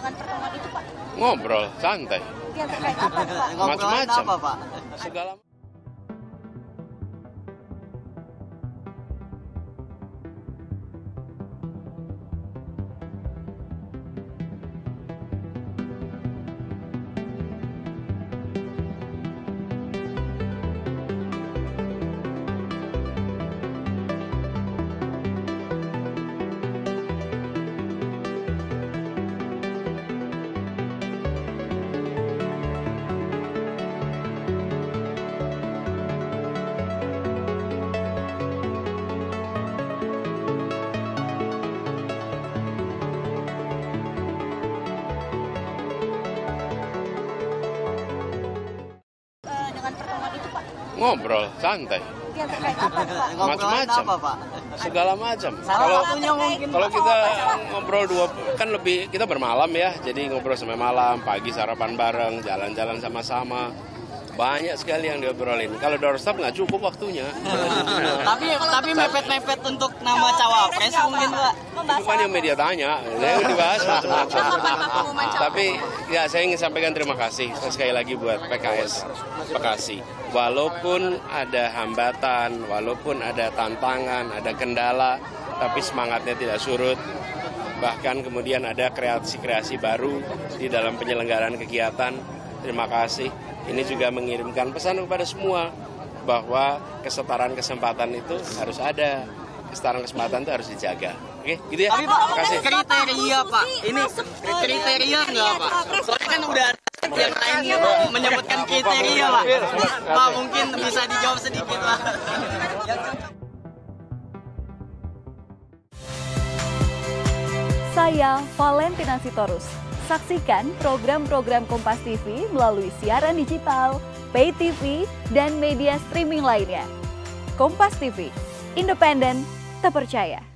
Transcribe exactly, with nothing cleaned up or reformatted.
dengan pertemuan itu, Pak? Ngobrol, santai. Yang terkait apa, Pak? Macam-macam. apa, Pak? Segala Eh, dengan pertemuan itu, Pak? ngobrol, santai. Yang terkait apa, Pak? Macam-macam. apa, Pak? Segala macam. Salah Kalau satunya mungkin kalau kita ngobrol dua kan lebih kita bermalam ya. Jadi ngobrol sampai malam, pagi sarapan bareng, jalan-jalan sama-sama. Banyak sekali yang diobrolin. Kalau doorstop nggak cukup waktunya. tapi tapi mepet-mepet untuk nama cawapres mungkin, Pak. Itu kan yang media tanya, saya dibahas macam-macam. Tapi ya saya ingin sampaikan terima kasih sekali lagi buat P K S Bekasi. Walaupun ada hambatan, walaupun ada tantangan, ada kendala, tapi semangatnya tidak surut. Bahkan kemudian ada kreasi-kreasi baru di dalam penyelenggaraan kegiatan. Terima kasih. Ini juga mengirimkan pesan kepada semua bahwa kesetaraan kesempatan itu harus ada. Kesetaraan kesempatan itu harus dijaga. Oke, gitu ya. Tapi Pak, Terima kasih. kriteria Pak, ini kriteria nggak Pak? Soalnya kan udah ada yang lain menyebutkan kriteria Pak. Pak mungkin bisa dijawab sedikit Pak. Saya Valentina Sitorus. Saksikan program-program Kompas T V melalui siaran digital, pay T V, dan media streaming lainnya. Kompas T V, independen, terpercaya.